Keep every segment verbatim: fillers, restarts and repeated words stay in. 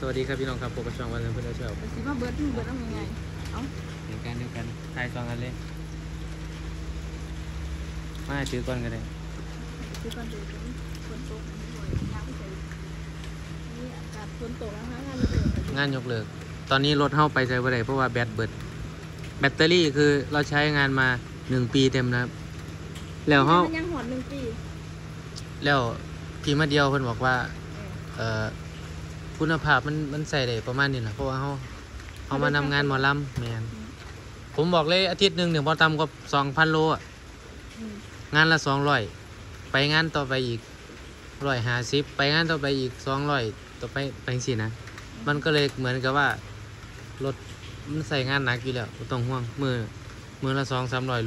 สวัสดีครับพี่น้องครับพบกับช่องวันเพื่อนเช้าสิมาเบิร์ดเบิร์ดต้องยังไงเอ้าเดียวกันเดียวกันถ่ายซองกันเลยมาถือก่อนกันเลยคือก่อนเดือนฝนตกยาวไปเลยนี่อากาศฝนตกแล้วฮะงานยกเลิกงานยกเลิกตอนนี้รถเข้าไปใช้บ่ได้เพราะว่าแบตเบิดแบตเตอรี่คือเราใช้งานมาหนึ่งปีเต็มนะครับแล้วเขายังหอดหนึ่งปีแล้วพี่มาเดียวเพิ่นบอกว่าเอ่อคุณภาพมันมันใส่ได้ประมาณนี้นะเพราะว่าเขาเขามานำงานหมอลำแมนผมบอกเลยอาทิตย์หนึ่งเนี่ยพอทำก็สองพันโลอ่ะงานละสองร้อยไปงานต่อไปอีกร้อยห้าสิบไปงานต่อไปอีกสองร้อยต่อไปไปสินะมันก็เลยเหมือนกับว่ารถมันใส่งานหนักอยู่แล้วต้องห่วงมือมือละสองสามร้อยโล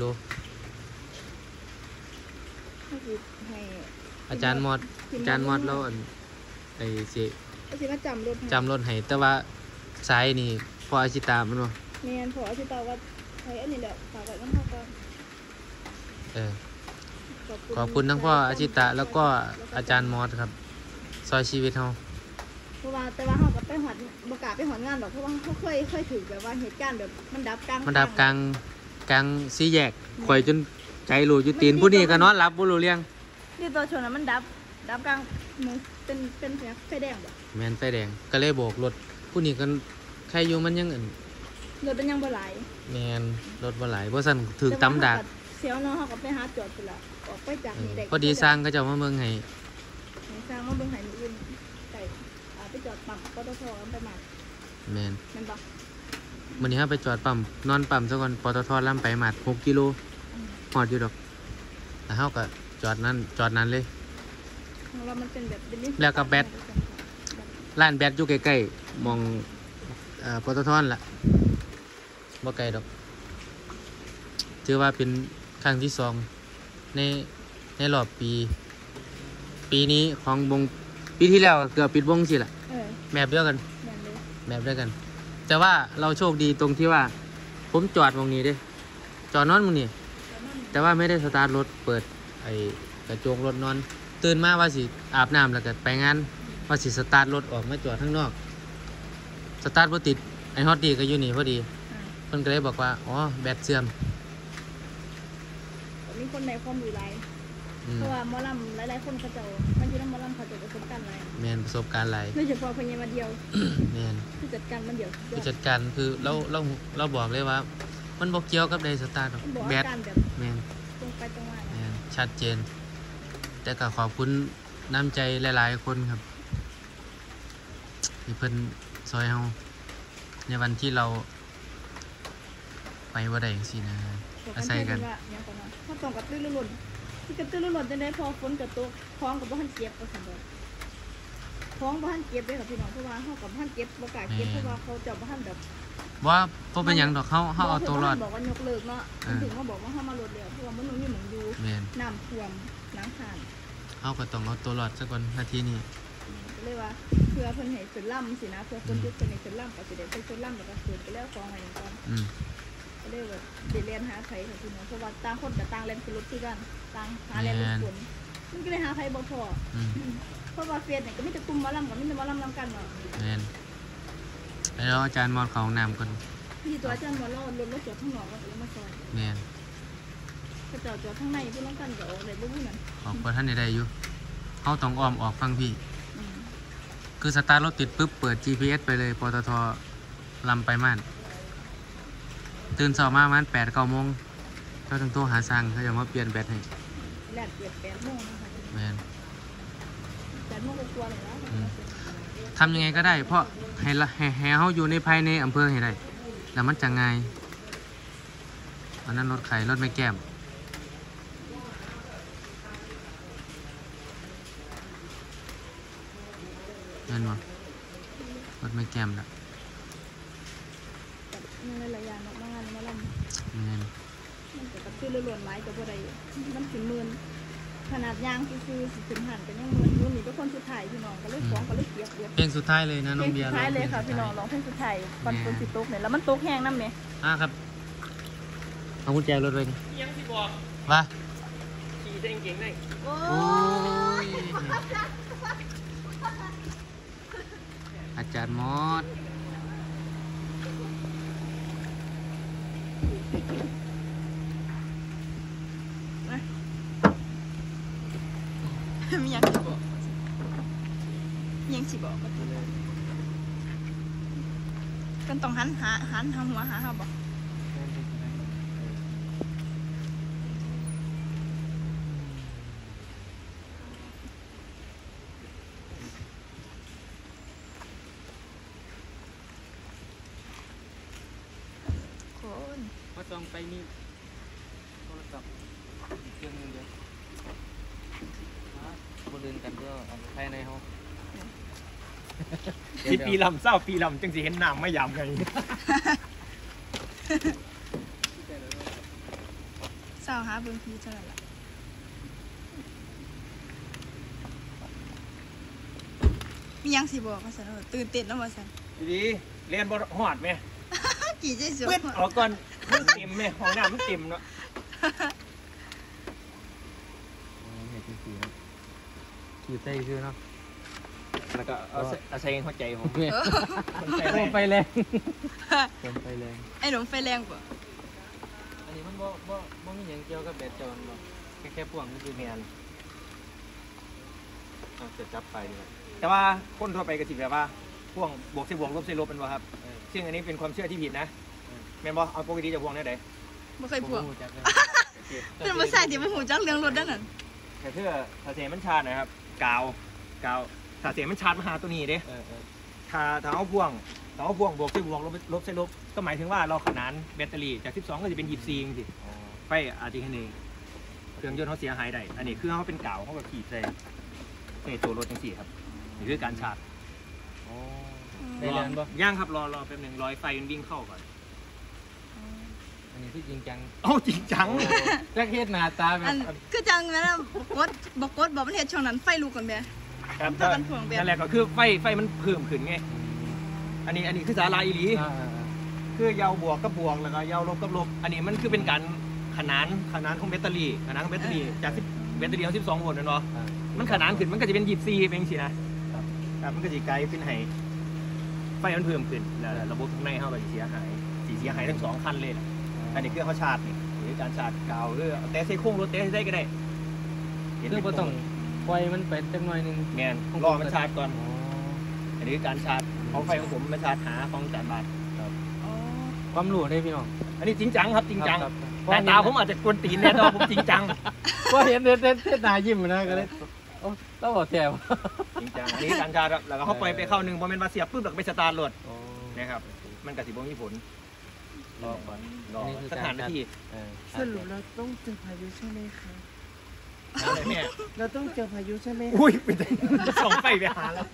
อาจารย์มอดอาจารย์มอดแล้วไอ้สิสิมาจำรถจำรถให้แต่ว่าสายนี่พออาชิตามันวะเมียนพออาชิตาว่าใช้อันนี้แหละฝากไว้ต้องพ่อก่อนเออขอบคุณทั้งพ่ออาชิตะแล้วก็อาจารย์มอสครับซอยชีวิตเขาเพราะว่าแต่ว่าเขากับไปหอดบกาไปหอดงานหรอกเพราะว่าเขาเคยเคยถือแบบว่าเหตุการณ์แบบมันดับกลางมันดับกลางกลางสี่แยกข่อยจนใจรูอยู่ตีนผู้นี้ก็นอนหลับบ่รู้เรื่องนี่ตัวชนน่ะมันดับดับกลางมือเป็นเป็นไฟแดงบ่แมนไฟแดงก็เลยโบกรถผู้นี้ก็ใครอยู่มันยังอื่นรถเป็นยังบ่ไหลแมนรถบ่ไหลเพราะสั่นถือตำดากเสียวเนาะเขาก็ไปหาจอดไปละออกไปจากนี่ได้พอดีสร้างก็จะมาเมืองให้สร้างมาเมืองให้อื่นไก่ไปจอดปั๊มปตทกันไปมาแมนแมนบ่มื้อนี้เฮาไปจอดปั๊มนอนปั๊มซะก่อนปตทลำไปหมัดหกกิโลฮอดอยู่ดอกแล้วเฮาก็จอดนั้นจอดนั้นเลยแล้วก็แบตร้านแบตอยู่ใกล้ๆมองเอ่อปตทล่ะบ่ไกลดอกถือว่าเป็นครั้งที่สองในในรอบปี ปีนี้ของวงปีที่แล้วเกือบปิดวงสิล่ะแบบเดียวกันแบบเดียวกันแต่ว่าเราโชคดีตรงที่ว่าผมจอดวงนี้เด้จอดนอนวงนี้แต่ว่าไม่ได้สตาร์ทรถเปิดไอ้กระจกรถนอนตื่นมาว่าสิอาบน้ำแล้วก็ไปงานว่าสิสตาร์ทรถออกมาจอดข้างนอกสตาร์ทบ่ติดไอ้ฮอตดีก็อยู่นี่พอดีเพิ่นก็เลยบอกว่าอ๋อแบตเสื่อมมีคนในความรู้หลายเพราะว่าหมอลำหลายๆคนเขาจะมันอยู่ในหมอลำเขาจะประสบการณ์หลายแม่นประสบการณ์หลายโดยเฉพาะพญามาเดียวแม่นผู้จัดการมันเดียวผู้จัดการคือเราเราเราบอกเลยว่ามันบ่เกี่ยวกับใดสตาร์ทแบตแม่นตรงไปตรงมาแม่นชัดเจนแต่ก็ขอบคุณน้ำใจหลายๆคนครับที่เพิ่นซอยเฮาในวันที่เราไปบ่ได้จังซี่นะอาศัยกันถ้าต้องกับตื้อลุ่นที่กระตื้อลุ่นจะได้พอฝนกับตัวคล้องกับบ้านเก็บก็สำเร็จคล้องบ้านเก็บได้กับพี่น้องเพราะว่าเขากับบ้านเก็บประกาศเก็บเพราะว่าเขาจะบ้านแบบว่าบ่เป็นหยังดอกเขาเขาเอาตัวรอดบอกว่ายกเลิกเนาะถึงเขาบอกว่าเขามาลดเดียวเพราะว่ามันมีหมองอยู่น้ำท่วมน้ำขาดเขาก็ต้องเอาตัวรอดซะก่อนนาทีนี้ก็เลยว่าเพื่อเพิ่นให้สุดล่ำสินะเพื่อคนที่เป็นในสุดล่ำก็สิได้ไปสุดล่ำแล้วก็เกิดไปแล้วฟองอะไรอย่างเงี้ยก็เลยแบบเดินเรียนหาไผ่ค่ะพี่น้องเพราะว่าต่างคนกับต่างเรียนคือรถคือกันต่างหาเรียนรถฝนมันก็เลยหาไผ่บ่พอเพราะว่าเฟียนเนี่ยก็ไม่จะกลุ่มมอลำกับไม่จะมอลำนำกันเนาะแม่นแล้วอาจารย์มอดของน้ำกันพี่ตัวอาจารย์มอดเราลดรถจอดข้างนอกก็เลยมาซอยแม่นถ้าจอดจอดข้างในพี่น้องกันก็ออกเลยบ่รู้นั่นออกพอท่านได้อยู่เขาต้องอ้อมออกฟังพี่คือสตาร์ทรถติดปุ๊บเปิด จี พี เอส ไปเลยปตทลำไปม่านตื่นเช้ามาประมาณแปดเก้าโมงก็ต้องโทรหาสั่งเขาจะมาเปลี่ยนแบตให้แบตเปลี่ยนแปดโมงนะคะแมนแปดโมงกว่าเลยนะทำยังไงก็ได้เพราะให้ให้ให้เขาอยู่ในภายในอำเภอให้ได้แล้วมันจะง่ายอันนั้นรถไข่รถไม่แก้มเงินวะรถไม่แก้มละมันหลายอย่างเนาะบางงานมาลำเงินมันจะกระตื้อล้วนๆไม้กับอะไรมันถึงหมื่นขนาดยางคือสิบหันกันยังหมื่นนู่นนี่ก็คนสุดท้ายพี่น้องก็เลยฟ้องก็เลยเกียบเกียบเพลงสุดท้ายเลยนะน้องเบียร์เพลงสุดท้ายเลยค่ะพี่น้องร้องเพลงสุดท้ายปันฝนสิตกเนี่ยแล้วมันตกแห้งน้ำเนี่ยอ่ะครับเอากุญแจรถไปยังที่บอกว่าขี่เส้นเก่งได้โอ้ยอาจารย์มอดมียังสิบอกมียังสิบอกกันต้องหันหาหันหาหัวหาเขาบอกคนก็ต้องไปนี่โทรศัพท์อีกเครื่องนึงเดียวคนอื่นกันก็ภายในเขาที่ปีลำเศร้าปีลำจังสิเห็นน้ำไม่ยำไงเศร้าหาเบิ่งพีเท่าไหร่ละมียังสิบอกว่าสันว่าตื่นเต้นแล้วว่าสันดีเรียนบอหอดไหมกี่ใจสวยเปิดออกก่อนมันเต็มไหมห้องน้ำมันเต็มเนาะเห็นจริงๆขี่ใส่คือเนาะแล้วก็เอาเอาใส่หัวใจผมเนี่ยใส่ลมไฟแรงลมไฟแรงไอ้หนุ่มไฟแรงกว่าอันนี้มันบ่บ่บ่มีอย่างเกี่ยวกับแบตจอนหรอกแค่แค่พ่วงนี่คือแมนเอาจะจับไปดีกว่าแต่ว่าคนทั่วไปก็สิแบบว่าพ่วงบวกใส่บวกลบใส่ลบเป็นวะครับเออซึ่งอันนี้เป็นความเชื่อที่ผิดนะเออแมนบอเอาปกติจะพ่วงได้ไหนไม่เคยพวกบ่รู้จักเลยเป็นภาษาที่มันหูจักเรื่องรถได้นั่นแต่เพื่อถ้าเสียมันชาร์จนะครับกาวกาวถ้าเสียมันชาร์จมาหาตัวนี้เด้เออเออถ้าถ้าเอาพ่วงถ้าเอาพ่วงบวกใส่บวกลบลบใส่ลบก็หมายถึงว่าเราขนานแบตเตอรี่จากสิบสองก็จะเป็นยี่สิบสี่สิอ๋อไฟอาจจะแค่นี้เครื่องยนต์เขาเสียหายได้อันนี้คือเขาเป็นกาวเขาแบบขีดใส่ในตัวรถจังสี่ครับนี่คือการชาร์จอ๋อได้เรียนบ่ย่างครับรอรอแป๊บหนึ่งรอไฟมันวิ่งเข้าก่อนอันนี้คือจริงจังเอ้าจริงจังจักเฮ็ดหน้าตาแบอับนคือจังแม่นะกดบอกกดบอกมันเห็นช่วงนั้นไฟลุกกันแม่ครับถ้ามันพ่วงแบบนั่นแหละก็คือไฟไฟมันเพิ่มขึ้นไงอันนี้อันนี้คือสาราอีหลีอ่าอ่าอ่าคือยาวบวกกับบวกแล้วก็ยาวลบกับลบอันนี้มันคือเป็นการขนานขนานของแบตเตอรี่ขนานของแบตเตอรี่จากสิบแบตเตอรี่เขาสิบสองโวลต์นะเนาะอ่ามันขนานขึ้นมันก็จะเป็นยี่สิบสี่เป็นสินะครับ ครับมันก็จะกลายเป็นไห้ไฟมันเพิ่มขึ้นแล้วระบบข้างในเขาก็จะเสียหายสีเสียหายทั้งสองคันเลยล่ะอันนี้คือเขาชาร์จนี่หรือการชาร์จกาวหรือเอาแต่ใส่โค้งรถแต่ใส่ก็ได้เห็นคือเป็นบ่ต้องปล่อยมันไปจักหน่อยหนึงแมนรอมันชาร์จก่อนอ๋ออันนี้คือการชาร์จของไฟของผมมาชาร์จหาของจานบาทอ๋อความรู้ได้พี่น้องอันนี้จริงจังครับจริงจังครับแต่ตาผมอาจจะกวนตีนเนี่ยแต่ว่าผมจริงจังก็เห็นเด็ดเด็ดเด็ดหน้ายิ้มนะก็เลยโอ้ต้องบอกแถวจริงจังอันนี้การชาร์จครับแล้วก็เขาปล่อยไปเข้าหนึ่งพอเป็นมาเสียบปุ๊บแล้วก็ไปสตาร์ทรถโอ้นะครับมันกระสิบมีผลรอก่อนรออันนี้คือสักการหานาทีเออสรุปเราต้องเจอพายุใช่ไหมคะอะไรแม่เราต้องเจอพายุใช่ไหมคะอุ้ยเป็นส่องไฟไปหาแล้ว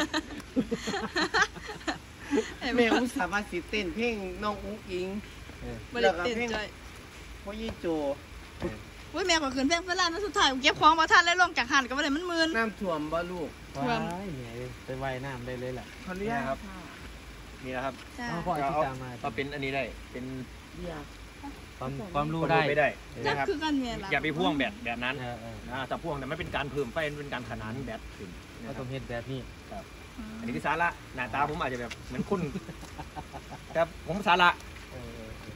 แม่อุ้งสามารถสิเต้นเพลงน้องอุ้งอิงเออบ่ได้เต้นใจพ่อยี่โจอุ้ยแม่ก็ขึ้นเพลงเพื่อนร้านมาสุดท้ายเก็บของมาทันแล้วลงจากหันก็บ่ได้มันมึนน้ำท่วมบ่ลูกท่วมว้ายเนี่ยไปว่ายน้ำได้เลยแหละขออนุญาตครับค่ะนี่นะครับจ้าเอาพ่อก็ที่เอาตามมาก็เป็นอันนี้ได้เป็นอยากความความรู้ควบได้คุมไม่ได้จักนะครับคือกันแม่ล่ะอย่าไปพ่วงแบบแบบนั้นเออเอออ่าแต่พ่วงแต่ไม่เป็นการเพิ่มไฟมันเป็นการขนานแบตขึ้นก็นะคต้รัอบ งเฮ็ดแบบนี้อันนี้คือสาระหน้าตาผมอาจจะแบบเหมือนคุณ แต่ผมสาระเออเออเออ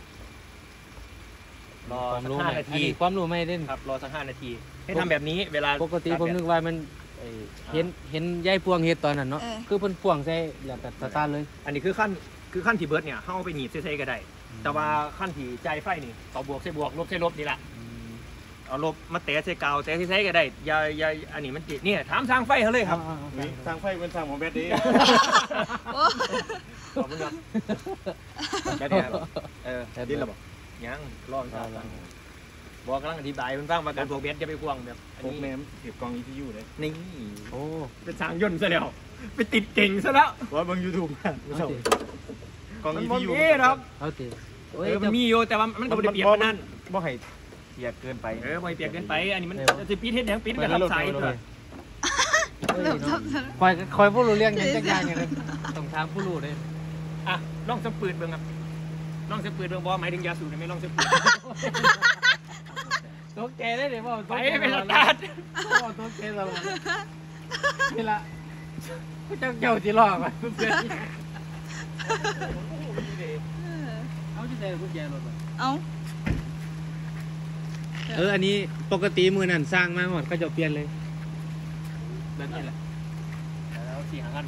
รอความสักรู้ห้าใหม่นาอันทีนี้ความรู้ไม่เล่นครับรอสักห้านาที ให้ทำแบบนี้เวลาปกติผมนึกว่ามันไอ้เห็นเห็นยายพวงเฮ็ดตอนนั้นเนาะเออคือเพิ่นพวงใส่แล้วก็สตาร์ทเลยอันนี้คือขั้นคือขั้นที่เบิร์ดเนี่ยเข้าไปหนีบเซ่ๆก็ได้ แต่ว่าขั้นที่ใจไฟนี่ต่อบวกใส่บวกลบใส่ลบนี่แหละอืมเอาลบมาแตะใส่กาวแตะใส่ๆก็ได้อย่าอย่าอันนี้มันติดเนี่ยถามทางไฟเขาเลยครับเอาเอาเอาทางไฟเป็นทางของแบดดี้โอ้ขอบคุณครับแค่นี้ครับเออดิ้นระบบยังรอดครับบอกกำลังอธิบายมันบ้างว่าการบวกเบสจะไปพ่วงแบบอันพวกนี้แม่เก็บกองอีพียูเลยนี่โอ้เป็นสร้างยนต์ซะแล้วไปติดเก่งซะแล้วว่าเบิ่งยูทูบไม่ใช่กองมันอีบ่พียูมีครับเอาติเออมันมีอยู่แต่ว่ามันก็ไม่ได้เปรียบมันนั่นบ่ให้เสียเกินไปเออไม่เปรียบเกินไปอันนี้มันจะปิดเฮ็ดหยังปิดมันก็ทับสายตัวเริ่มทับซะคอยคอยผู้รู้เรื่องหยังจักอย่างอย่างนั้นต้องถามผู้รู้เลยอ่ะลองสปืดเบิ่งครับลองสปืดเบิ่งบ่หมายถึงยาสูบไม่ลองสปืดตกใจได้เดี๋ยวบอกไปเป็นสตาร์ทบอกตกใจตลอดนี่ละก็เจ้าเจ้าสิรอไปเพื่อนเออเอาที่ไหนกุญแจรถเอาเอออันนี้ปกติมือนั่นสร้างมาหมดก็จะเปลี่ยนเลยแบบนี้แหละแล้วสี่ห้าคัน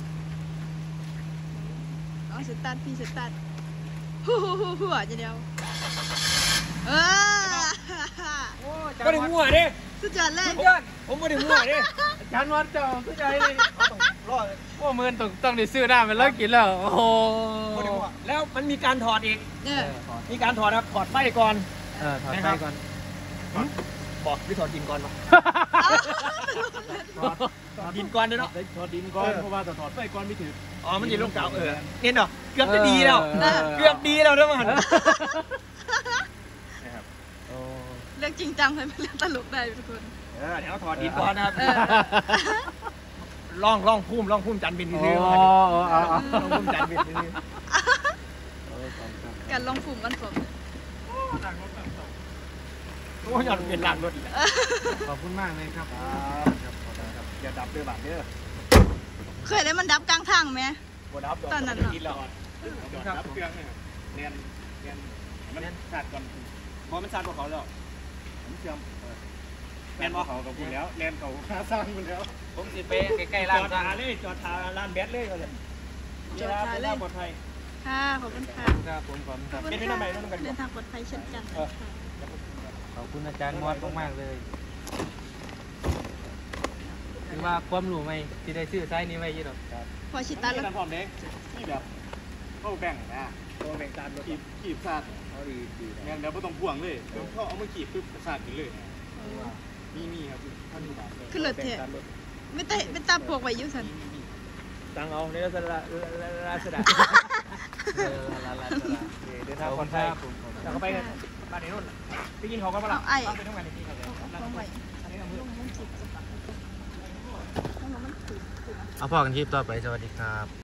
เอาสตาร์ทพี่สตาร์ทฮู้ฮู้ฮู้ฮู้จะเดียวเออก็ได้มั่วดิสุดยอดเลยสุดยอดผมไม่ได้มั่วดิอาจารย์วัดเจ้าเข้าใจเลยรอดโอ้มือต้องต้องได้ซื้อหน้ามันเลิกกินแล้วโอ้โหไม่ได้มั่วแล้วมันมีการถอดอีกเนี่ยมีการถอดครับถอดไฟก่อนเออถอดไฟก่อนบอกพี่ถอดดินก่อนมาถอดดินก่อนด้วยเนาะถอดดินก่อนเพราะว่าถอดไฟก่อนไม่ถืออ๋อมันอยู่ลงเก่าเออเนี่ยเนาะเกือบจะดีแล้วเกือบดีแล้วด้วยมันนะครับเรื่องจริงจังให้เป็นเรื่องตลกได้ทุกคนเออเดี๋ยวถอดดินก่อนนะครับเออล่องล่องพุ่มล่องพุ่มจันบินอ๋ซื้ออๆล่องพุ่มจันบินซื้อการลงฝุ่มมันผมโอ้ยยอดเป็นลางรถขอบคุณมากเลยครับอย่าดับด้วยบาทเด้อเคยได้มันดับกลางทางไหมบ่ดับตอนนั้นเหรอกินแล้วดับเครื่องเนี่ยเรียนเรียนมันชาติก่อนพอมันชาติกว่าเขาแล้วผมเชื่อมแมนบ่เขากับคุณแล้วเรียนเขาค่าสร้างคุณแล้วผมสิไปใกล้ๆร้านจอดทาเลยจอดทาร้านแบตเลยก็เลยจอดทาเลยปลอดภัยค่ะขอบคุณค่ะครับผมขอบคุณครับเป็นไปได้ไหมต้องกันเดินทางปลอดภัยเช่นกันขอบคุณอาจารย์มอดมากๆเลยถือว่าความรู้ไหมที่ได้ซื้อไซส์นี้ไว้ยี่ดอกพอชิตาแล้วพร้อมเด็กที่แบบเข้าแบ่งนะเข้าแบ่งจานขีบขีบซาดเขาดีดีงั้นเดี๋ยวไม่ต้องพ่วงเลยเดี๋ยวเขาเอามาขีบปุ๊บซาดกินเลยมีมีครับท่านผู้บาขึ้นรถเถอะไม่ตไม่ตาพวกไว้อยุ่สันตังเอาในลักษณะลักษณะเดินทางปลอดภัยแล้วก็ไปบ้านไหนนู่นไปกินของกันปะล่ะไปทำงานในที่เขาเลยลงไว้ลงมันจิบเอาพอกันคลิปต่อไปสวัสดีครับ